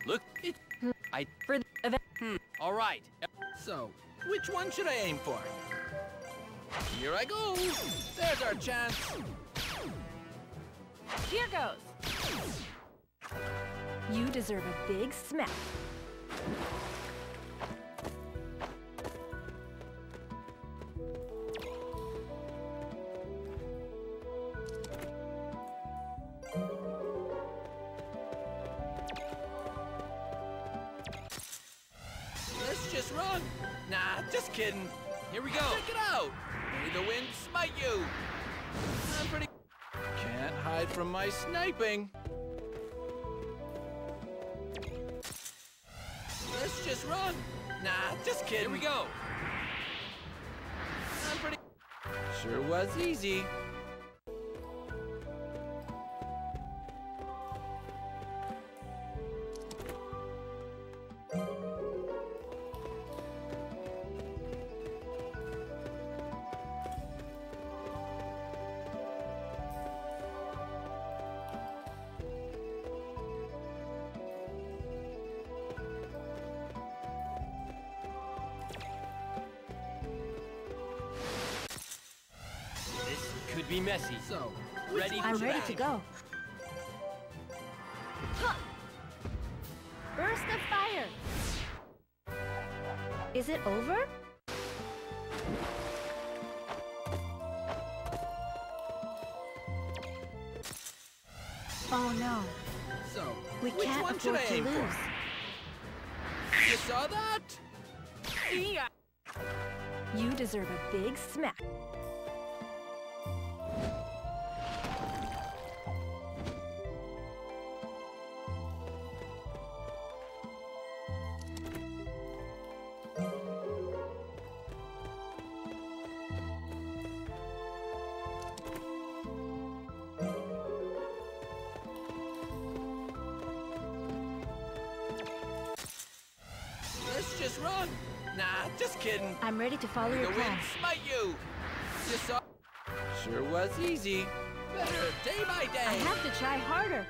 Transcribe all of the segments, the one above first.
Look, it. I For the event. All right. So, which one should I aim for? Here I go. There's our chance. Here goes. You deserve a big smack. Let's just run. Nah, just kidding. Here we go. Check it out. May the wind smite you. I'm pretty... Can't hide from my sniping. Let's just run. Nah, just kidding. Here we go. I'm pretty... Sure was easy. This could be messy. So, Ready? I'm ready to go. Huh. Burst of fire. Is it over? Oh no. So, We which can't one should afford I to aim lose. for? You saw that? Yeah. You deserve a big smack. Let's just run. Nah, just kidding. I'm ready to follow May your the plan. wind smite you. You saw... Sure was easy. Better day by day. I have to try harder.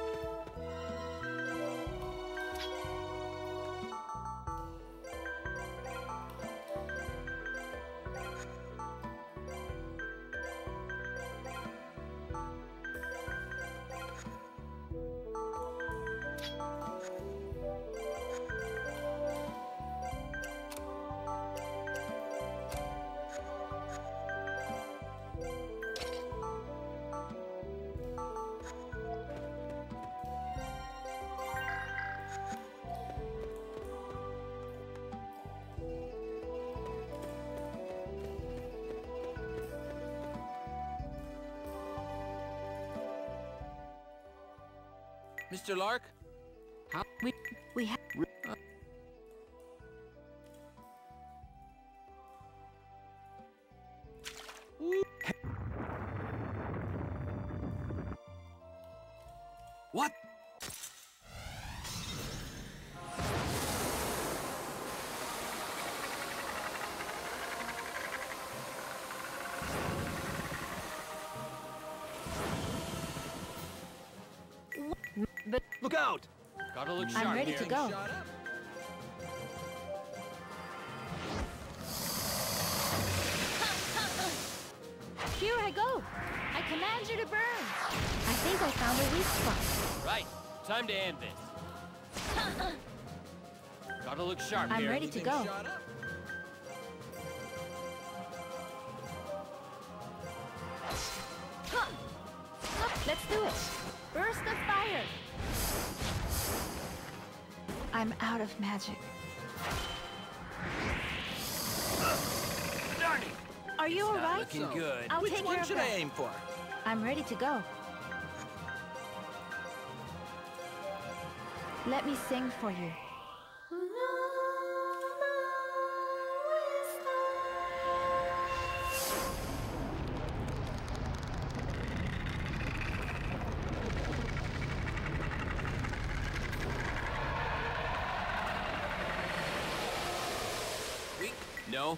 Mr. Lark? We have. What? But Look out! Gotta look sharp I'm ready here. to go. Shut up. Here I go. I command you to burn. I think I found a weak spot. Right. Time to end this. Gotta look sharp I'm here. ready to Everything go. shut up. Let's do it. Burst of fire. I'm out of magic. Darn it! Are you Not alright? looking So, good. I'll Which take one care of should I that. aim for? I'm ready to go. Let me sing for you. No?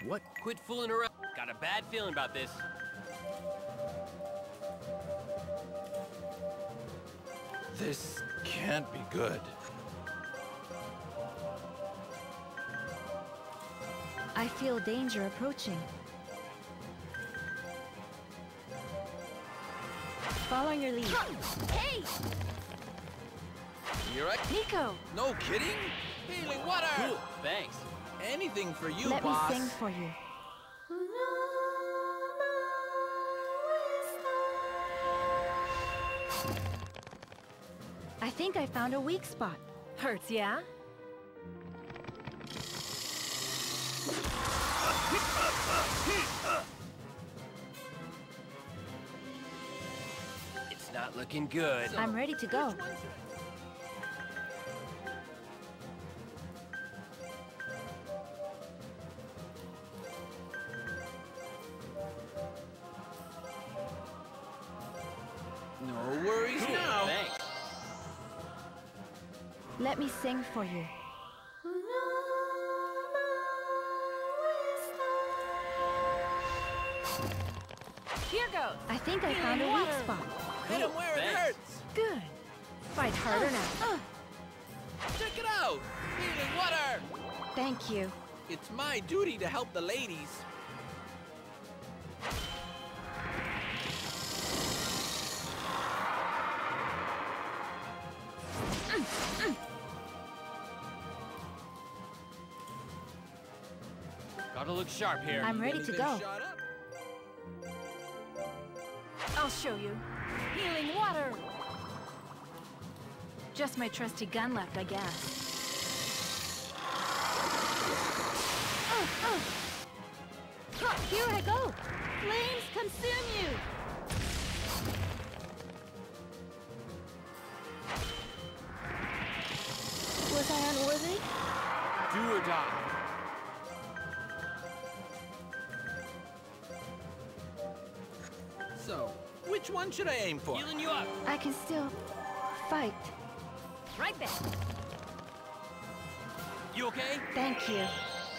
What? Quit fooling around. Got a bad feeling about this. This can't be good. I feel danger approaching. Follow your lead. Hey! You're right. Nico! No kidding? Healing water! Cool, thanks. Anything for you, Let boss. me sing for you. I think I found a weak spot. Hurts, yeah? It's not looking good. I'm ready to go. No worries Cool, now. thanks. Let me sing for you. Here goes. I think I found a weak spot. Hit him where it Thanks. hurts. Good. Fight harder now. Check it out. Healing water. Thank you. It's my duty to help the ladies. Gotta look sharp here. I'm ready to Anything go. shot up? I'll show you. Healing water. Just my trusty gun left, I guess. Here I go. Flames consume you. Was I unworthy? Do or die. So, which one should I aim for? Healing you up. I can still fight. Right there. You okay? Thank you.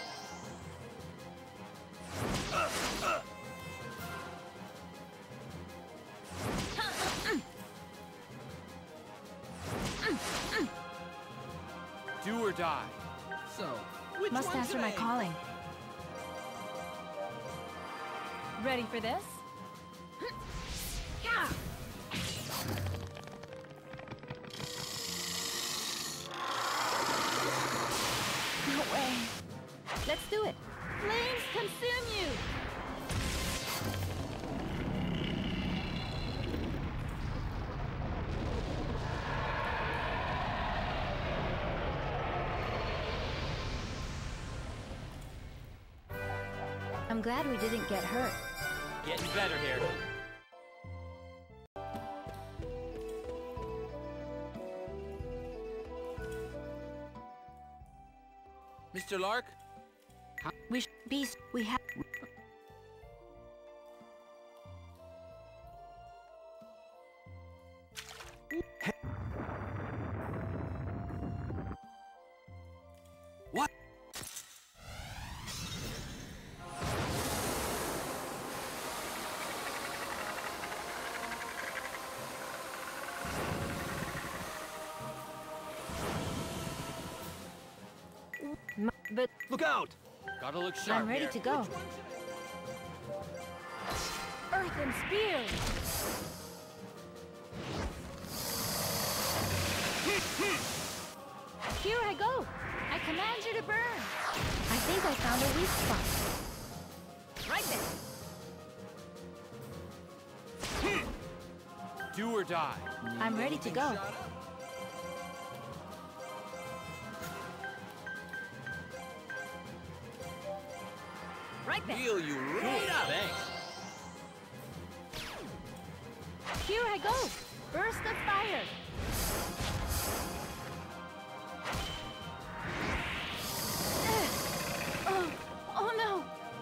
Do or die. So, which Must one answer should I my aim calling. Ready for this? Yeah. No way. Let's do it. Flames consume you. I'm glad we didn't get hurt. Getting better here. Mr. Lark? We have. What? But Look out! Gotta look sharp I'm ready here. to go. Earth and spear. Here I go. I command you to burn. I think I found a weak spot. Right there. Do or die. I'm ready to Anything go. shot up? Right there. Heal you Cool, right up! thanks. Here I go. Burst of fire. Oh no.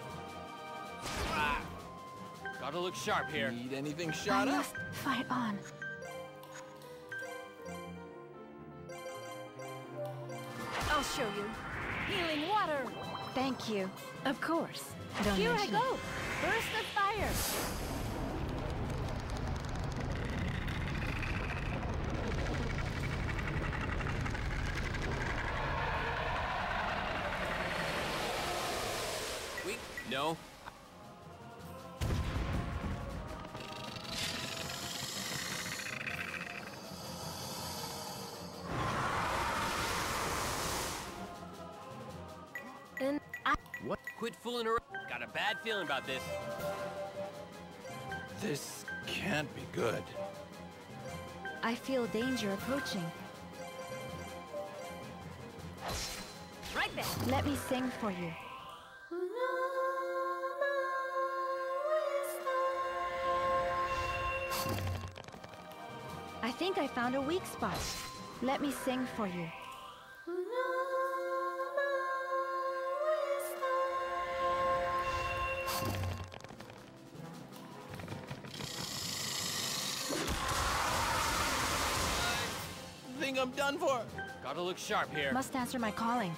Gotta look sharp here. Need anything I shot up? must fight on. I'll show you. Healing water. Thank you. Of course. Don't Here I mention it. go. Burst of fire. No. And What? Quit fooling around. Got a bad feeling about this. This can't be good. I feel danger approaching. right there. Let me sing for you. I think I found a weak spot. Let me sing for you. I think I'm done for. Gotta look sharp here. Must answer my calling.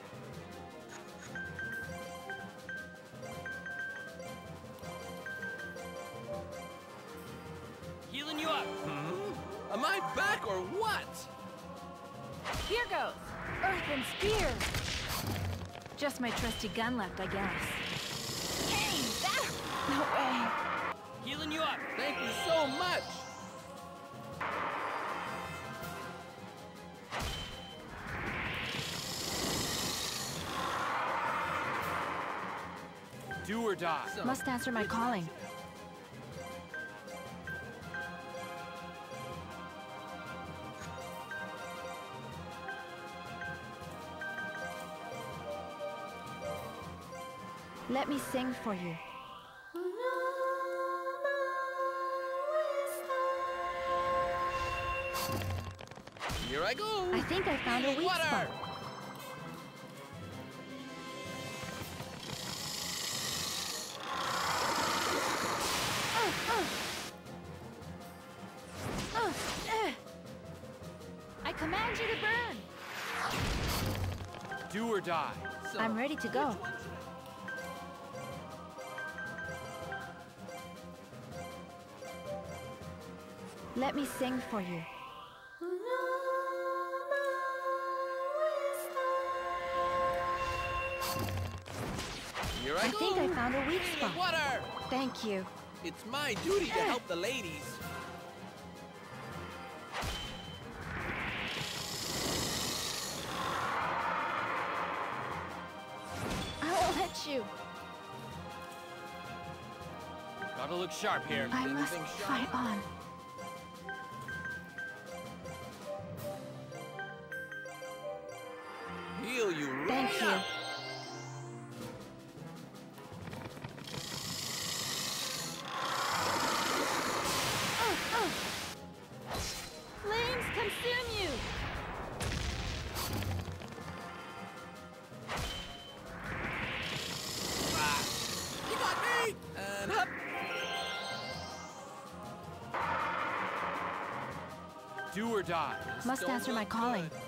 Healing you up. Am I back or what? Here goes. Earth and spear. Just my trusty gun left, I guess. Hey, that... No way. Healing you up. Thank you so much. Do or die. So, Must answer my calling. Let me sing for you. Here I go. I think I found a Healing weak water. spot. I command you to burn. Do or die. So, I'm ready to go. which one should Let me sing for you. I- Here I I go. think I found a weak Healing spot. water. Thank you. It's my duty to help the ladies. I won't let you. Gotta look sharp here. I must Anything sharp? fight on. Heal you right Thank you. up. Flames consume you. Ah, you got me. And up. Do or die. Must Don't answer my look calling. good.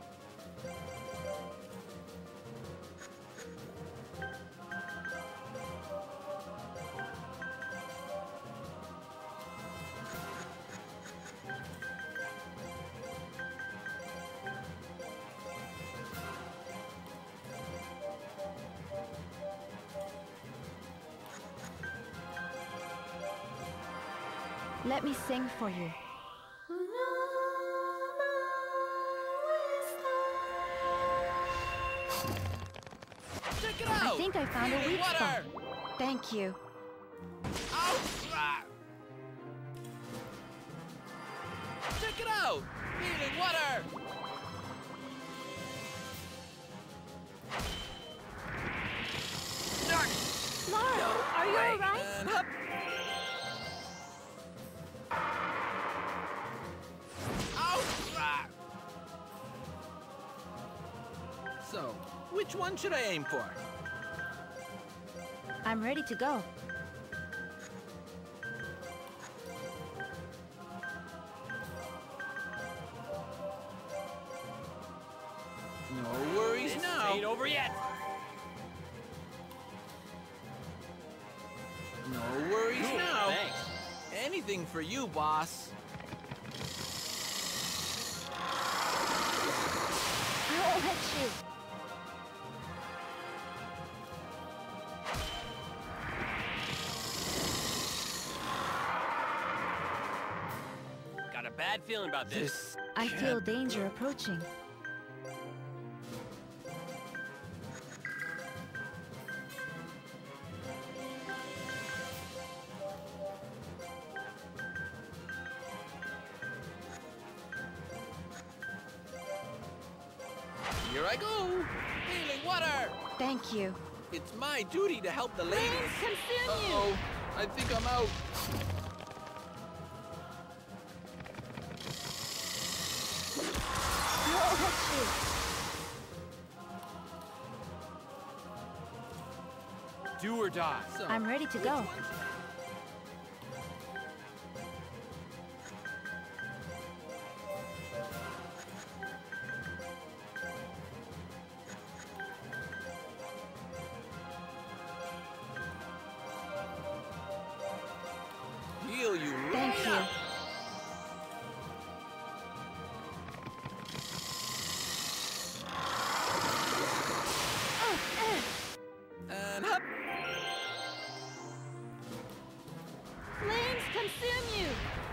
Let me sing for you. Check it out. I think I found a Healing weak water. spot. Thank you. Ouch! Ah. Check it out! Healing water! Darn it! Laura, are you Wait, alright? and up! Ouch! Ah. So, which one should I aim for? I'm ready to go. No worries This now. ain't over yet. anything for you, boss. I won't let you. Got a bad feeling about this. I feel danger approaching. Here I go. Healing water. Thank you. It's my duty to help the ladies. Flames consume you. Uh-oh. I think I'm out. I won't let you. Do or die. So, I'm ready to which go. one should- Heal you right Thank you. up. And up. Flames consume you.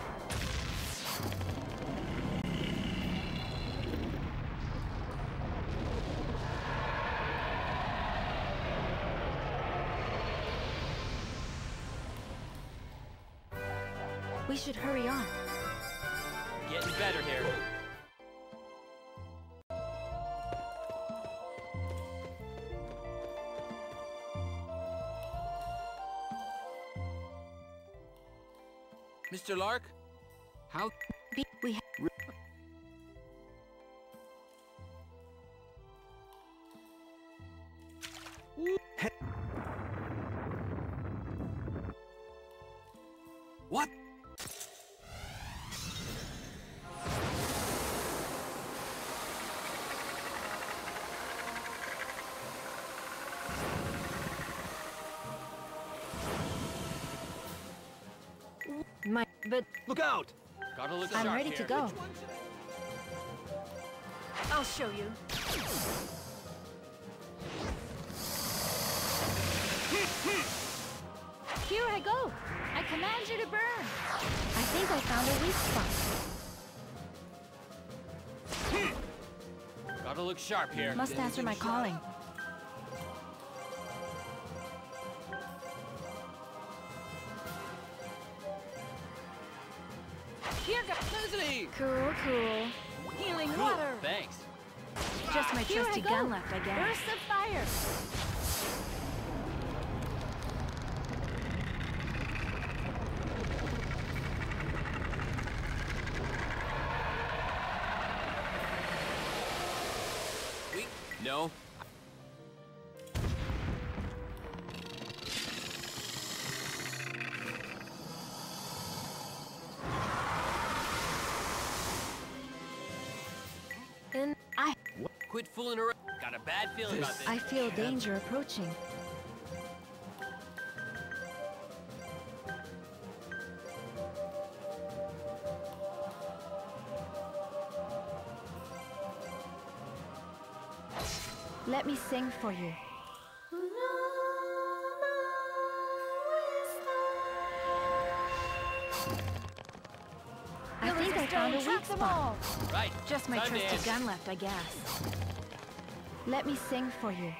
We should hurry on. Getting better here. Mr. Lark? How? We What? but Look out! Gotta look I'm sharp ready here. to go. I'll show you. Here I go. I command you to burn. I think I found a weak spot. Gotta look sharp here. Must answer my calling. Here goes. Felicity! Cool, cool. Healing Cool, water. thanks. Just my Here I trusty go. gun left, I guess. Burst of fire. No. And I Quit fooling around. Got a bad feeling about this. I feel danger approaching. Let me sing for you. I think I found a weak spot. Right. Just my Time to trusty end. gun left, I guess. Let me sing for you.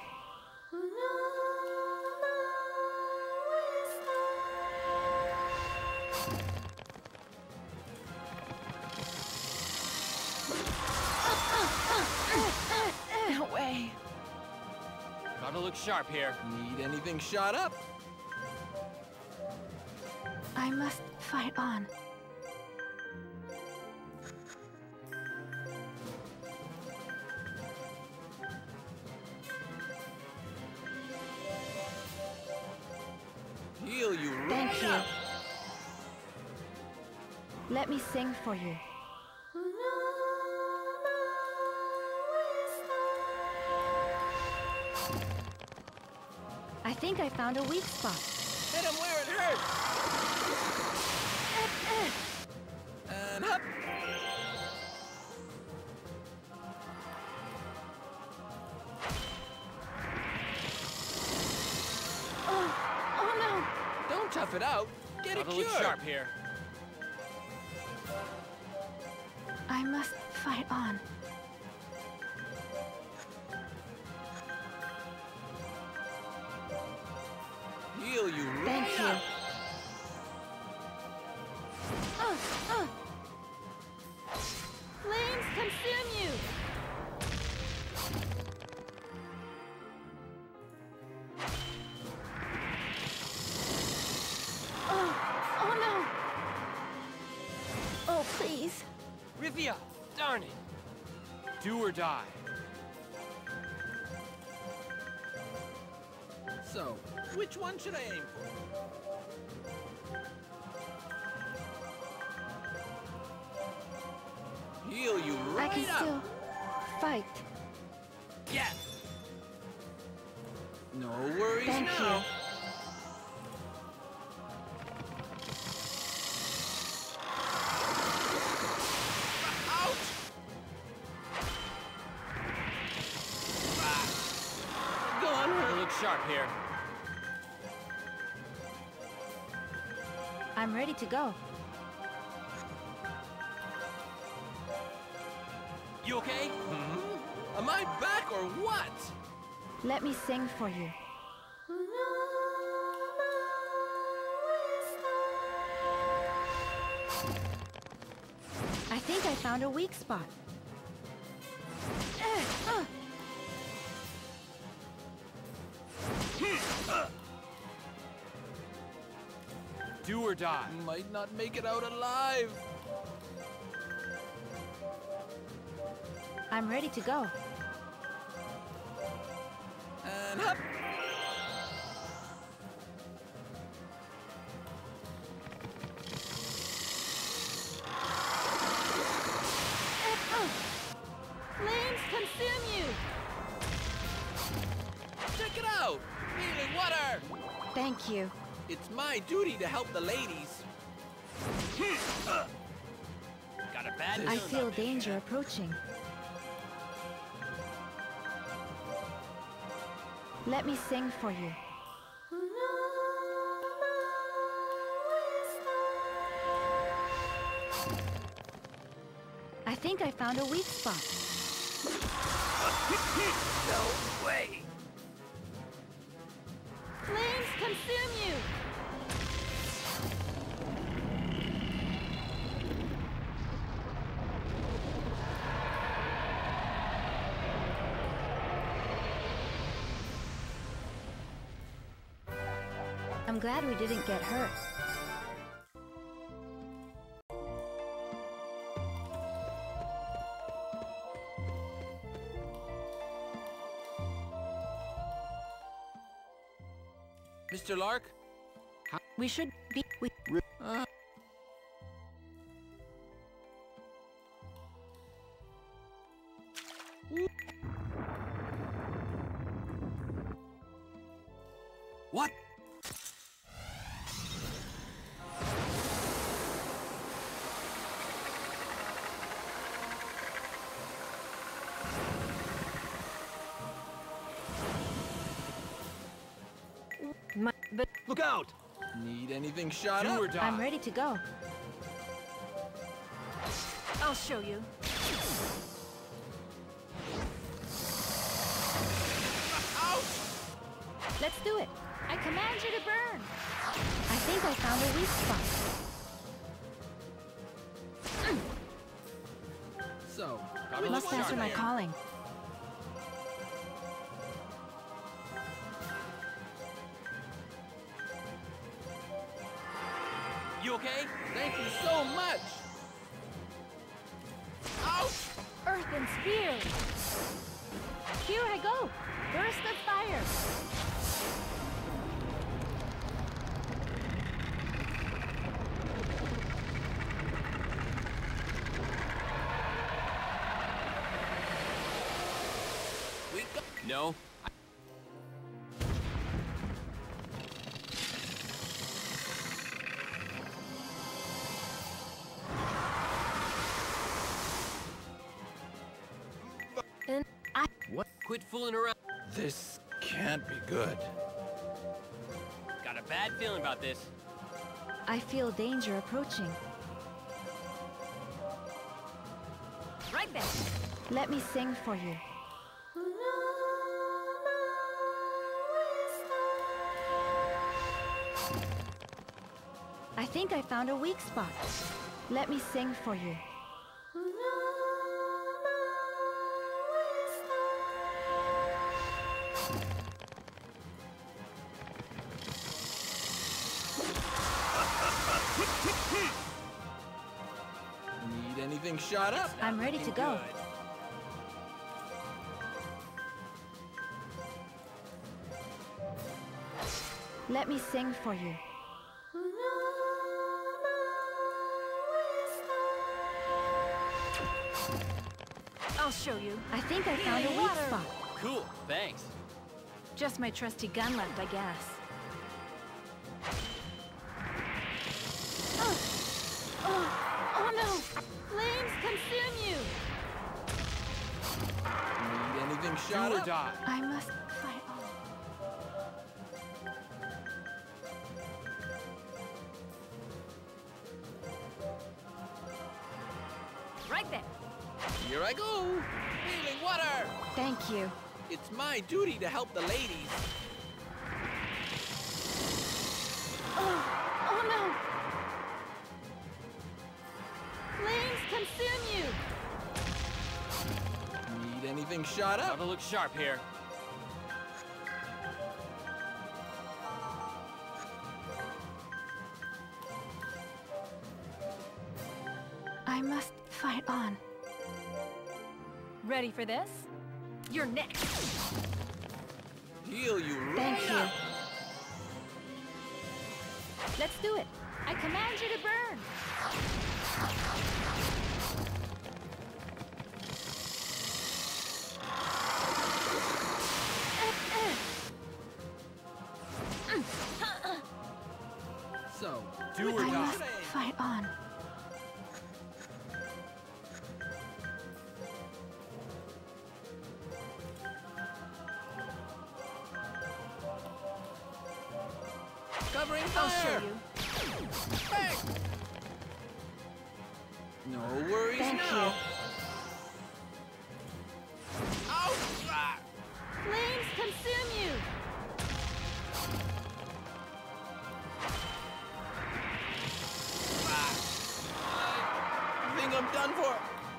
No way. Gotta look sharp here. Need anything shot up? I must fight on. Heal you right Thank you. up. Let me sing for you. I think I found a weak spot. Hit him where it hurts. tough it out, get it Gotta look cured. sharp here. I must fight on. Heal you right Thank you. up. Flames consume you! Oh no! Oh, please. Rivia! Darn it! Do or die. So, which one should I aim for? Heal you right I can up. still fight. Yes! No worries Thank now. you. Ouch! Ah. Gone. Gotta look sharp here. I'm ready to go. You okay? Am I back or what? Let me sing for you. I think I found a weak spot. Do or die. Might not make it out alive. I'm ready to go. And up. Flames consume you! Check it out. Healing water. Thank you. It's my duty to help the ladies. Got a bad I feeling feel about this. danger approaching. Let me sing for you. I think I found a weak spot. No way. Flames consume you! I'm glad we didn't get hurt. Mr. Lark? We should be... What? But Look out! Need anything shot Do up? or die. I'm ready to go. I'll show you. Ouch! Let's do it. I command you to burn. I think I found a weak spot. So, Gotta Must look answer sharp my here. calling. You okay? thank you so much. Ouch! Earth and spear. Here I go. Burst of fire. We got No. And I... what? Quit fooling around. This can't be good. Got a bad feeling about this. I feel danger approaching. Right there. Let me sing for you. I think I found a weak spot. Let me sing for you. Need anything shot up? I'm ready to go. Let me sing for you. I'll show you. I think I found a weak Water. spot. Cool, thanks. Just my trusty gun left, I guess. Oh no! Flames consume you! Need anything Do shot or up? die. I must fight on. Right there. Here I go. Healing water. Thank you. It's my duty to help the ladies. Oh no! Flames consume you! Need anything shot up? Gotta look sharp here. I must fight on. Ready for this? You're next. Heal you Thank right you. up. Let's do it. I command you to burn. So, Do or I die. must fight on. covering I'll fire. show you. Bang. No worries Thank now. you. Ouch! Ah. Flames consume you! I think I'm done for.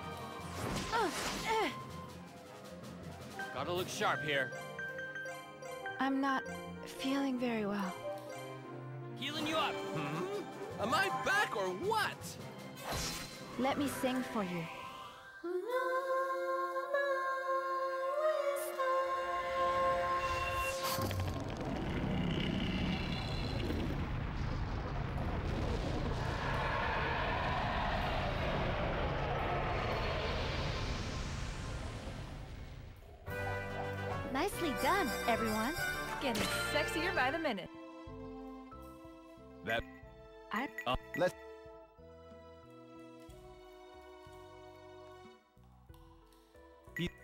Gotta look sharp here. I'm not feeling very well. Healing you up. Am I back or what? Let me sing for you. Nicely done, everyone. Getting sexier by the minute. That. Let's. Be